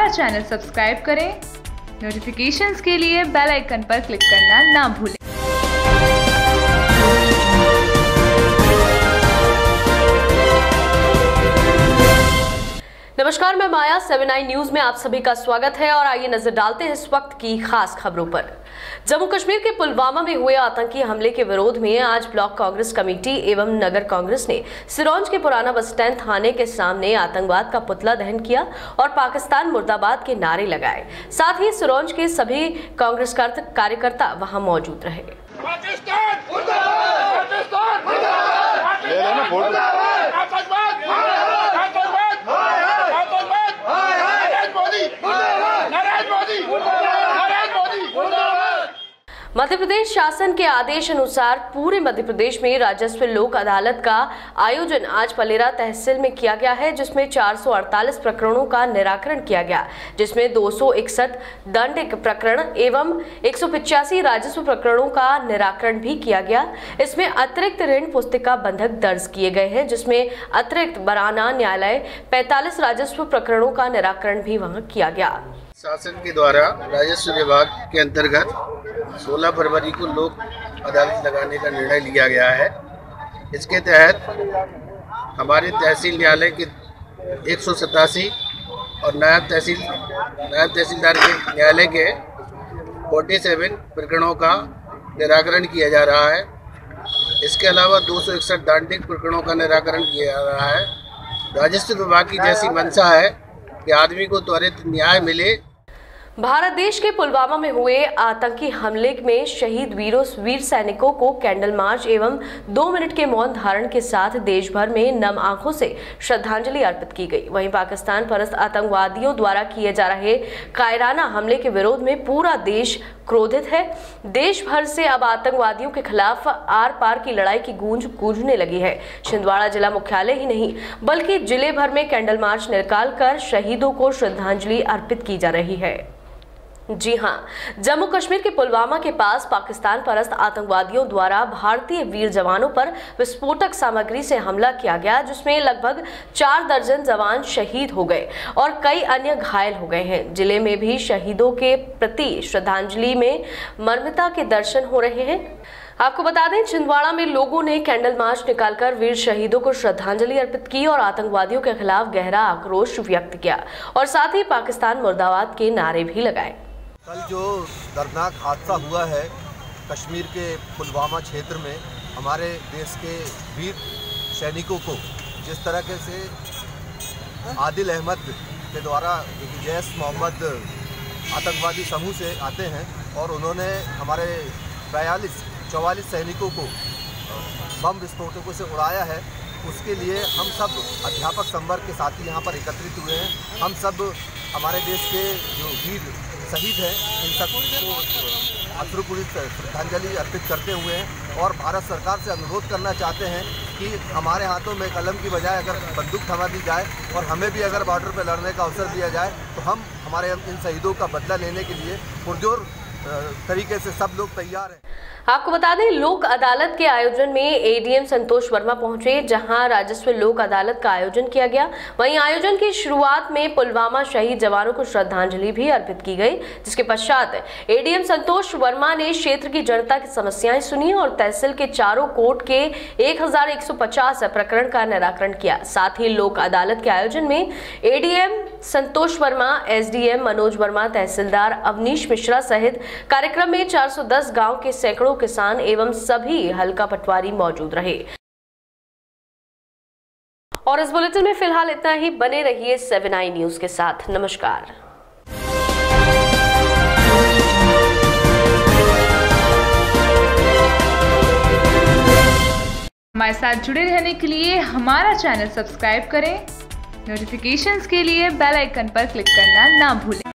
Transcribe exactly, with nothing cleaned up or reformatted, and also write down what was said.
हमारा channel subscribe करें। Notifications के लिए बेल आइकन पर क्लिक करना ना भूलें। नमस्कार, मैं माया सेवन नाइन न्यूज में आप सभी का स्वागत है और आइए नजर डालते हैं इस वक्त की खास खबरों पर। जम्मू कश्मीर के पुलवामा में हुए आतंकी हमले के विरोध में आज ब्लॉक कांग्रेस कमेटी एवं नगर कांग्रेस ने सिरोंज के पुराना बस स्टैंड थाने के सामने आतंकवाद का पुतला दहन किया और पाकिस्तान मुर्दाबाद के नारे लगाए। साथ ही सिरोंज के सभी कांग्रेस कार्यकर्ता वहां मौजूद रहे। मध्य प्रदेश शासन के आदेश अनुसार पूरे मध्य प्रदेश में राजस्व लोक अदालत का आयोजन आज पलेरा तहसील में किया गया है, जिसमें चार सौ अड़तालीस प्रकरणों का निराकरण किया गया, जिसमें दो सौ इकसठ दंड प्रकरण एवं एक सौ पिचासी राजस्व प्रकरणों का निराकरण भी किया गया। इसमें अतिरिक्त ऋण पुस्तिका बंधक दर्ज किए गए हैं, जिसमें अतिरिक्त बराना न्यायालय पैंतालीस राजस्व प्रकरणों का निराकरण भी वहां किया गया। शासन के द्वारा राजस्व विभाग के अंतर्गत सोलह फरवरी को लोक अदालत लगाने का निर्णय लिया गया है। इसके तहत हमारे तहसील न्यायालय के एक सौ सतासी और नायब तहसील नायब तहसीलदार के न्यायालय के सैंतालीस प्रकरणों का निराकरण किया जा रहा है। इसके अलावा दो सौ इकसठ दांडिक प्रकरणों का निराकरण किया जा रहा है। राजस्व विभाग की जैसी मंशा है कि आदमी को त्वरित न्याय मिले। भारत देश के पुलवामा में हुए आतंकी हमले में शहीद वीरों वीर सैनिकों को कैंडल मार्च एवं दो मिनट के मौन धारण के साथ देश भर में नम आंखों से श्रद्धांजलि अर्पित की गई। वहीं पाकिस्तान परस्त आतंकवादियों द्वारा किए जा रहे कायराना हमले के विरोध में पूरा देश क्रोधित है। देश भर से अब आतंकवादियों के खिलाफ आर पार की लड़ाई की गूंज गूंजने लगी है। छिंदवाड़ा जिला मुख्यालय ही नहीं बल्कि जिले भर में कैंडल मार्च निकालकर शहीदों को श्रद्धांजलि अर्पित की जा रही है। जी हां, जम्मू कश्मीर के पुलवामा के पास पाकिस्तान परस्त आतंकवादियों द्वारा भारतीय वीर जवानों पर विस्फोटक सामग्री से हमला किया गया, जिसमें लगभग चार दर्जन जवान शहीद हो गए और कई अन्य घायल हो गए हैं। जिले में भी शहीदों के प्रति श्रद्धांजलि में मर्मता के दर्शन हो रहे हैं। आपको बता दें, छिंदवाड़ा में लोगों ने कैंडल मार्च निकालकर वीर शहीदों को श्रद्धांजलि अर्पित की और आतंकवादियों के खिलाफ गहरा आक्रोश व्यक्त किया और साथ ही पाकिस्तान मुर्दाबाद के नारे भी लगाए। कल जो दर्दनाक हादसा हुआ है कश्मीर के पुलवामा क्षेत्र में, हमारे देश के वीर सैनिकों को जिस तरह के से आदिल अहमद के द्वारा जैश मोहम्मद आतंकवादी समूह से आते हैं और उन्होंने हमारे बयालीस चौवालीस सैनिकों को बम विस्फोटकों से उड़ाया है, उसके लिए हम सब अध्यापक संवर्ग के साथी यहाँ पर एकत्रित हुए हैं। हम सब हमारे देश के जो वीर शहीद हैं इन सबको अश्रुपूरित श्रद्धांजलि अर्पित करते हुए हैं और भारत सरकार से अनुरोध करना चाहते हैं कि हमारे हाथों में कलम की बजाय अगर बंदूक थमा दी जाए और हमें भी अगर बॉर्डर पर लड़ने का अवसर दिया जाए तो हम हमारे इन शहीदों का बदला लेने के लिए पुरजोर तरीके से सब लोग तैयार हैं। आपको बता दें, लोक अदालत के आयोजन में एडीएम संतोष वर्मा पहुंचे, जहां राजस्व लोक अदालत का आयोजन किया गया। वहीं आयोजन की शुरुआत में पुलवामा शहीद जवानों को श्रद्धांजलि भी अर्पित की गई, जिसके पश्चात एडीएम संतोष वर्मा ने क्षेत्र की जनता की समस्याएं सुनी और तहसील के चारों कोर्ट के एक हजार एक सौ पचास प्रकरण का निराकरण किया। साथ ही लोक अदालत के आयोजन में एडीएम संतोष वर्मा, एसडीएम मनोज वर्मा, तहसीलदार अवनीश मिश्रा सहित कार्यक्रम में चार सौ दस गांव के सैकड़ों किसान एवं सभी हल्का पटवारी मौजूद रहे। और इस बुलेटिन में फिलहाल इतना ही। बने रहिए सेवन नाइन न्यूज के साथ। नमस्कार। हमारे साथ जुड़े रहने के लिए हमारा चैनल सब्सक्राइब करें। नोटिफिकेशंस के लिए बेल आइकन पर क्लिक करना ना भूलें।